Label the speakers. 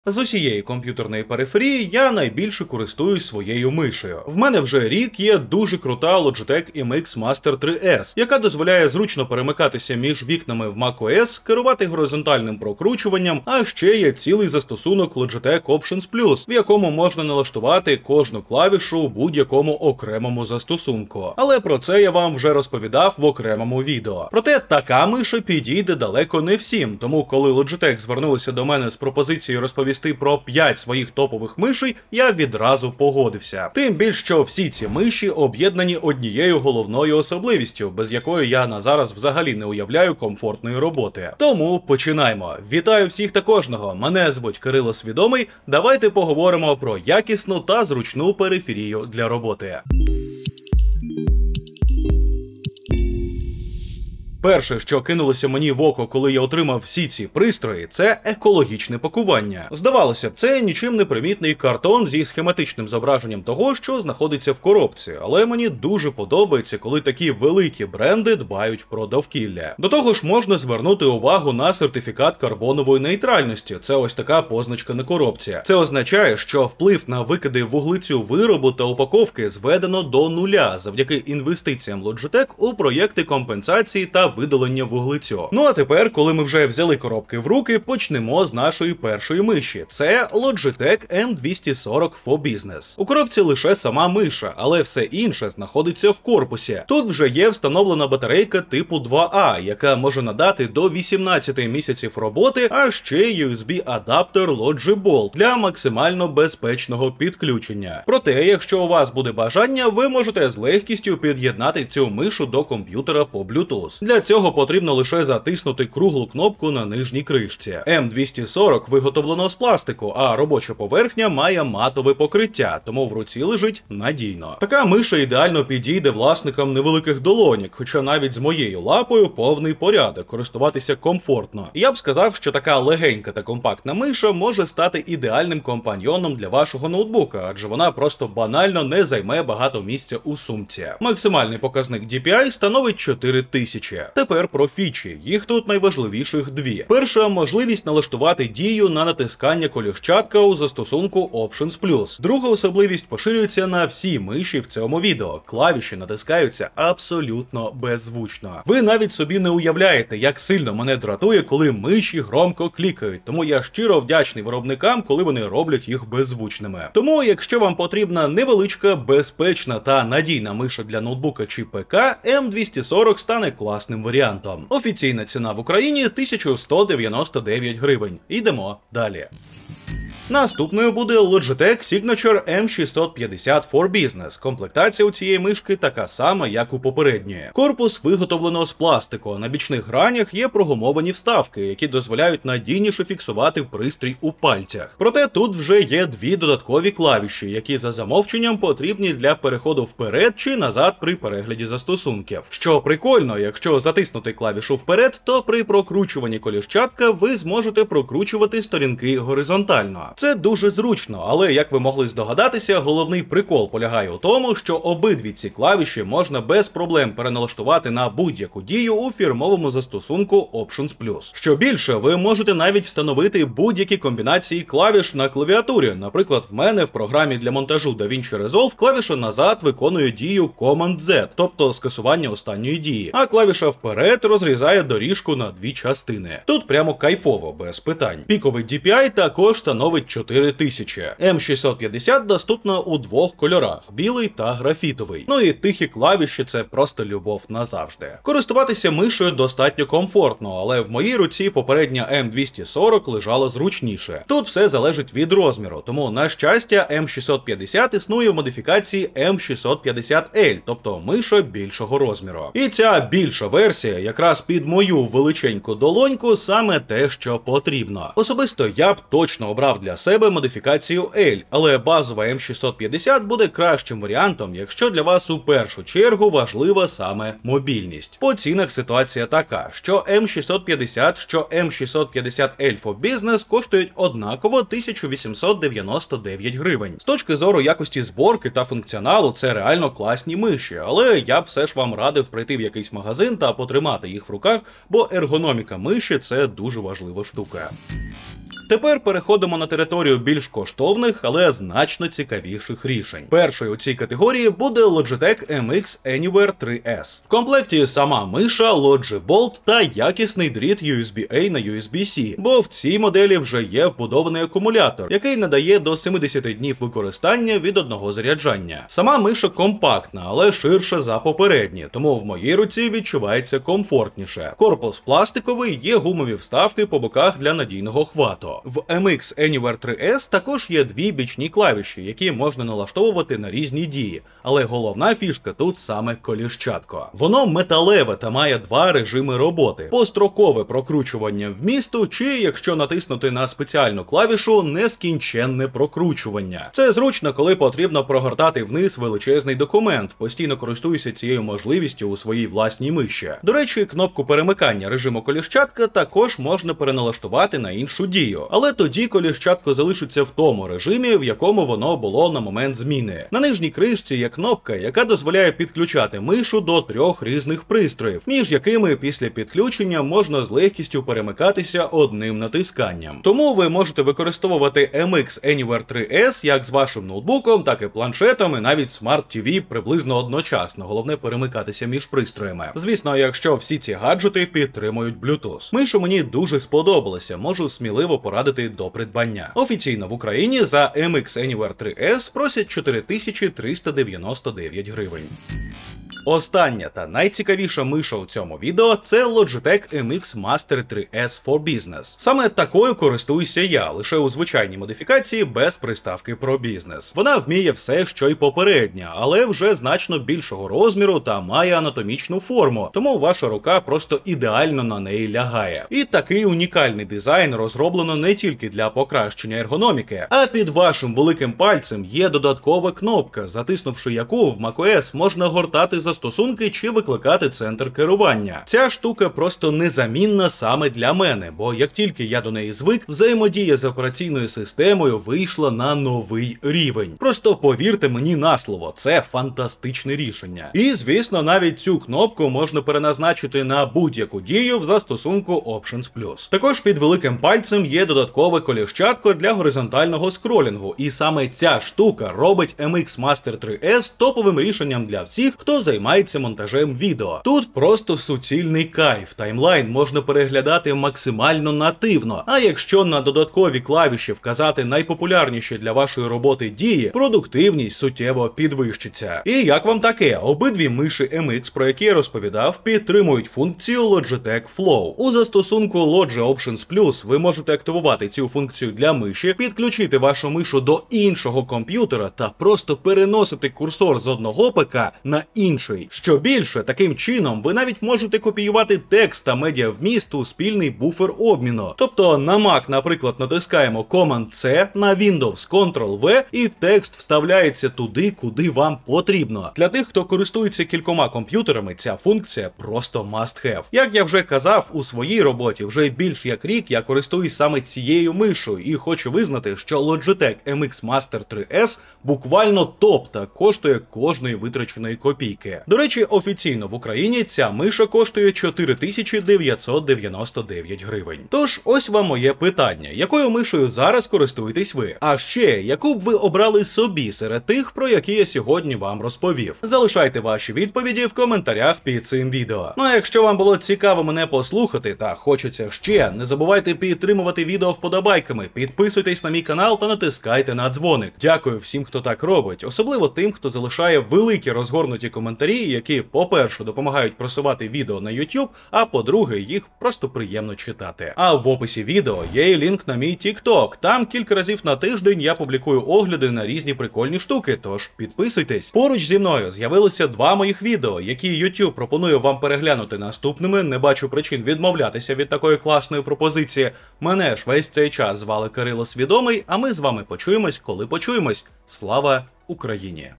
Speaker 1: З усієї комп'ютерної периферії я найбільше користуюсь своєю мишею. В мене вже рік є дуже крута Logitech MX Master 3S, яка дозволяє зручно перемикатися між вікнами в macOS, керувати горизонтальним прокручуванням, а ще є цілий застосунок Logitech Options Plus, в якому можна налаштувати кожну клавішу у будь-якому окремому застосунку. Але про це я вам вже розповідав в окремому відео. Проте така миша підійде далеко не всім, тому коли Logitech звернулися до мене з пропозицією розповісти про 5 своїх топових мишей, я відразу погодився. Тим більше, що всі ці миші об'єднані однією головною особливістю, без якої я на зараз взагалі не уявляю комфортної роботи. Тому починаємо. Вітаю всіх та кожного. Мене звуть Кирило Свідомий. Давайте поговоримо про якісну та зручну периферію для роботи. Перше, що кинулося мені в око, коли я отримав всі ці пристрої, це екологічне пакування. Здавалося б, це нічим не примітний картон зі схематичним зображенням того, що знаходиться в коробці, але мені дуже подобається, коли такі великі бренди дбають про довкілля. До того ж, можна звернути увагу на сертифікат карбонової нейтральності. Це ось така позначка на коробці. Це означає, що вплив на викиди вуглецю виробу та упаковки зведено до нуля завдяки інвестиціям Logitech у проєкти компенсації та видалення вуглецю. Ну а тепер, коли ми вже взяли коробки в руки, почнемо з нашої першої миші. Це Logitech M240 for Business. У коробці лише сама миша, але все інше знаходиться в корпусі. Тут вже є встановлена батарейка типу 2А, яка може надати до 18 місяців роботи, а ще USB-адаптер Logibolt для максимально безпечного підключення. Проте, якщо у вас буде бажання, ви можете з легкістю під'єднати цю мишу до комп'ютера по Bluetooth. Для цього потрібно лише затиснути круглу кнопку на нижній кришці. M240 виготовлено з пластику, а робоча поверхня має матове покриття, тому в руці лежить надійно. Така миша ідеально підійде власникам невеликих долоньок, хоча навіть з моєю лапою повний порядок, користуватися комфортно. Я б сказав, що така легенька та компактна миша може стати ідеальним компаньйоном для вашого ноутбука, адже вона просто банально не займе багато місця у сумці. Максимальний показник DPI становить 4000. Тепер про фічі. Їх тут найважливіших дві. Перша – можливість налаштувати дію на натискання коліщатка у застосунку Options Plus. Друга особливість поширюється на всі миші в цьому відео. Клавіші натискаються абсолютно беззвучно. Ви навіть собі не уявляєте, як сильно мене дратує, коли миші громко клікають, тому я щиро вдячний виробникам, коли вони роблять їх беззвучними. Тому, якщо вам потрібна невеличка, безпечна та надійна миша для ноутбука чи ПК, M240 стане класним варіантом. Офіційна ціна в Україні – 1199 гривень. Йдемо далі. Наступною буде Logitech Signature M650 for Business. Комплектація у цієї мишки така сама, як у попередньої. Корпус виготовлено з пластику, на бічних гранях є прогумовані вставки, які дозволяють надійніше фіксувати пристрій у пальцях. Проте тут вже є дві додаткові клавіші, які за замовченням потрібні для переходу вперед чи назад при перегляді застосунків. Що прикольно, якщо затиснути клавішу вперед, то при прокручуванні коліщатка ви зможете прокручувати сторінки горизонтально. Це дуже зручно, але, як ви могли здогадатися, головний прикол полягає у тому, що обидві ці клавіші можна без проблем переналаштувати на будь-яку дію у фірмовому застосунку Options Plus. Що більше, ви можете навіть встановити будь-які комбінації клавіш на клавіатурі. Наприклад, в мене в програмі для монтажу DaVinci Resolve клавіша назад виконує дію Command-Z, тобто скасування останньої дії, а клавіша вперед розрізає доріжку на дві частини. Тут прямо кайфово, без питань. Піковий DPI також становить 4000. M650 доступна у двох кольорах – білий та графітовий. Ну і тихі клавіші – це просто любов назавжди. Користуватися мишею достатньо комфортно, але в моїй руці попередня M240 лежала зручніше. Тут все залежить від розміру, тому, на щастя, M650 існує в модифікації M650L, тобто миша більшого розміру. І ця більша версія якраз під мою величеньку долоньку саме те, що потрібно. Особисто я б точно обрав для себе модифікацію L, але базова M650 буде кращим варіантом, якщо для вас у першу чергу важлива саме мобільність. По цінах ситуація така, що M650, що M650L for Business коштують однаково 1899 гривень. З точки зору якості зборки та функціоналу це реально класні миші, але я б все ж вам радив прийти в якийсь магазин та потримати їх в руках, бо ергономіка миші – це дуже важлива штука. Тепер переходимо на територію більш коштовних, але значно цікавіших рішень. Першою у цій категорії буде Logitech MX Anywhere 3S. В комплекті сама миша, Logi Bolt та якісний дріт USB-A на USB-C, бо в цій моделі вже є вбудований акумулятор, який надає до 70 днів використання від одного заряджання. Сама миша компактна, але ширша за попередні, тому в моїй руці відчувається комфортніше. Корпус пластиковий, є гумові вставки по боках для надійного хвату. В MX Anywhere 3S також є дві бічні клавіші, які можна налаштовувати на різні дії, але головна фішка тут саме коліщатко. Воно металеве та має два режими роботи: построкове прокручування вмісту, чи, якщо натиснути на спеціальну клавішу, нескінченне прокручування. Це зручно, коли потрібно прогортати вниз величезний документ, постійно користуюся цією можливістю у своїй власній миші. До речі, кнопку перемикання режиму коліщатка також можна переналаштувати на іншу дію, але тоді коліщатко залишиться в тому режимі, в якому воно було на момент зміни. На нижній кришці є кнопка, яка дозволяє підключати мишу до 3 різних пристроїв, між якими після підключення можна з легкістю перемикатися одним натисканням. Тому ви можете використовувати MX Anywhere 3S як з вашим ноутбуком, так і планшетом, і навіть Smart TV приблизно одночасно. Головне перемикатися між пристроями. Звісно, якщо всі ці гаджети підтримують Bluetooth. Миша мені дуже сподобалася, можу сміливо порадити до придбання. Офіційно в Україні за MX Anywhere 3S просять 4399 гривень. Остання та найцікавіша миша у цьому відео – це Logitech MX Master 3S for Business. Саме такою користуюся я, лише у звичайній модифікації без приставки про бізнес. Вона вміє все, що й попередня, але вже значно більшого розміру та має анатомічну форму, тому ваша рука просто ідеально на неї лягає. І такий унікальний дизайн розроблено не тільки для покращення ергономіки, а під вашим великим пальцем є додаткова кнопка, затиснувши яку в macOS можна гортати застосунки чи викликати центр керування. Ця штука просто незамінна саме для мене, бо як тільки я до неї звик, взаємодія з операційною системою вийшла на новий рівень. Просто повірте мені на слово, це фантастичне рішення. І, звісно, навіть цю кнопку можна переназначити на будь-яку дію в застосунку Options+. Також під великим пальцем є додаткове коліщатко для горизонтального скролінгу, і саме ця штука робить MX Master 3S топовим рішенням для всіх, хто займається монтажем відео. Тут просто суцільний кайф. Таймлайн можна переглядати максимально нативно, а якщо на додаткові клавіші вказати найпопулярніші для вашої роботи дії, продуктивність суттєво підвищиться. І як вам таке? Обидві миші MX, про які я розповідав, підтримують функцію Logitech Flow. У застосунку Logi Options+ ви можете активувати цю функцію для миші, підключити вашу мишу до іншого комп'ютера та просто переносити курсор з одного ПК на інший. Що більше, таким чином ви навіть можете копіювати текст та медіавміст у спільний буфер обміну. Тобто на Mac, наприклад, натискаємо Command-C, на Windows Ctrl-V і текст вставляється туди, куди вам потрібно. Для тих, хто користується кількома комп'ютерами, ця функція просто must-have. Як я вже казав, у своїй роботі вже більш як рік я користуюсь саме цією мишою і хочу визнати, що Logitech MX Master 3S буквально топ та коштує кожної витраченої копійки. До речі, офіційно в Україні ця миша коштує 4999 гривень. Тож, ось вам моє питання. Якою мишею зараз користуєтесь ви? А ще, яку б ви обрали собі серед тих, про які я сьогодні вам розповів? Залишайте ваші відповіді в коментарях під цим відео. Ну а якщо вам було цікаво мене послухати та хочеться ще, не забувайте підтримувати відео вподобайками, підписуйтесь на мій канал та натискайте на дзвоник. Дякую всім, хто так робить, особливо тим, хто залишає великі розгорнуті коментарі, які, по-перше, допомагають просувати відео на YouTube, а по-друге, їх просто приємно читати. А в описі відео є і лінк на мій TikTok. Там кілька разів на тиждень я публікую огляди на різні прикольні штуки, тож підписуйтесь. Поруч зі мною з'явилося 2 моїх відео, які YouTube пропонує вам переглянути наступними. Не бачу причин відмовлятися від такої класної пропозиції. Мене ж весь цей час звали Кирило Свідомий, а ми з вами почуємось, коли почуємось. Слава Україні!